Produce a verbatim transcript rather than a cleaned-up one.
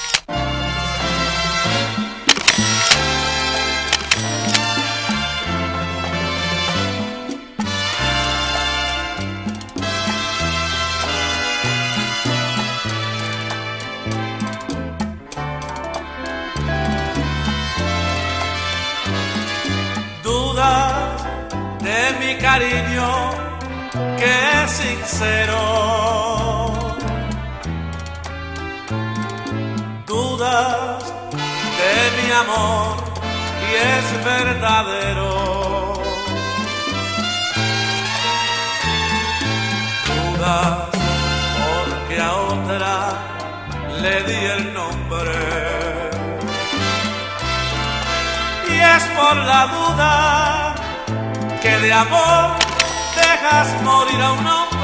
Dudas de mi cariño que es sincero, dudas de mi amor y es verdadero, dudas porque a otra le di el nombre. Y es por la duda que de amor dejas morir a un hombre.